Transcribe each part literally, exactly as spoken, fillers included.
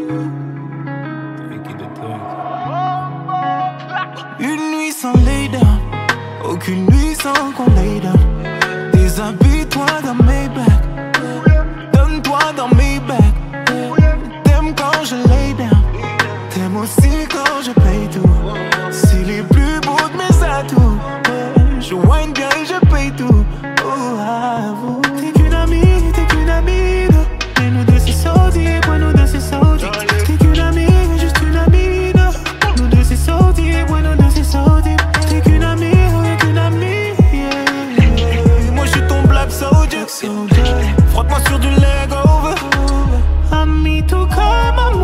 Une nuit sans lay down, aucune nuit sans qu'on lay down. Déshabille-toi dans mes bacs, donne-toi dans mes bacs. T'aimes quand je lay down, t'aimes aussi quand je paye tout. C'est les plus beaux de mes atouts. Je whine bien et je paye tout. Oh, avoue. T'es qu'une amie, t'es qu'une amie. Mais nous deux c'est saudi, moi nous deux c'est saudi. T'es qu'une amie, juste une amie. Nous deux c'est saudi, moi nous deux c'est saudi. T'es qu'une amie, oui qu'une amie. Yeah. Moi je suis ton black soldier. Frotte-moi sur du Lego. Ami tout comme amour.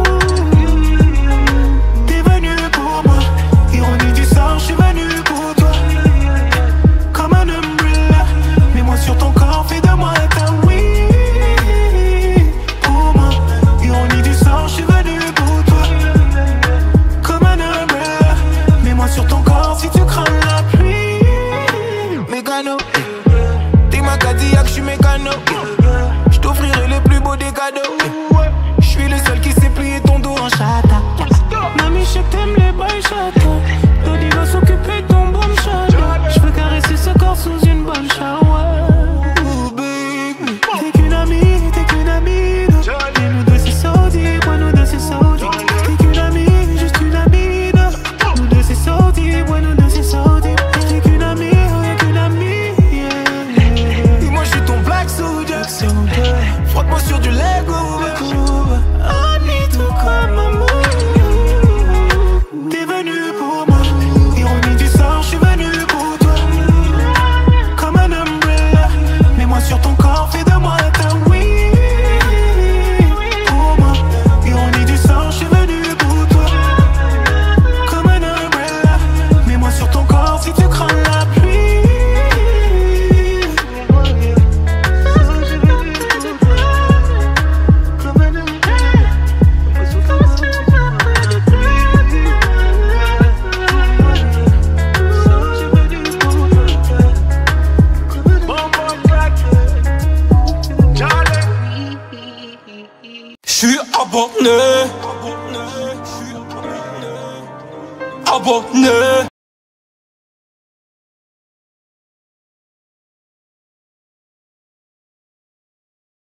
T'es venu pour moi. Ironie du sort, je suis venu pour toi. Comme un umbrella. Mets-moi sur ton corps, fais de moi ta oui. Pour moi, ironie du sort, je suis venu pour toi. Comme un umbrella. Mets-moi sur ton corps si tu crains la pluie. Mécano, t'es ma Cadillac, je suis mécano. Je t'offrirai les plus beaux des cadeaux. Je suis le seul qui sait plier ton dos en chata. Mamie, je sais que t'aimes les bails chata. Daddy va s'occuper de ton bon chata. Je veux caresser ce corps sous une bonne shower. Oh baby, t'es qu'une amie, t'es qu'une amie. Et nous deux c'est saudi, moi nous deux c'est saudi. T'es qu'une amie, juste une amie. Nous deux c'est saudi, moi nous deux c'est saudi. T'es qu'une amie, rien qu'une amie. Yeah. Et moi je suis ton black soldier. Frotte-moi sur du Lego. Ami tout comme amour. T'es venu pour moi. Ironie du sort, je suis venu pour toi. Comme un umbrella. Mets-moi sur ton corps, fais de moi ta oui. Pour moi, ironie du sort, je suis venu pour toi. Comme un umbrella. Mets-moi sur ton corps si tu crains la pluie. J'suis abonné, abonné.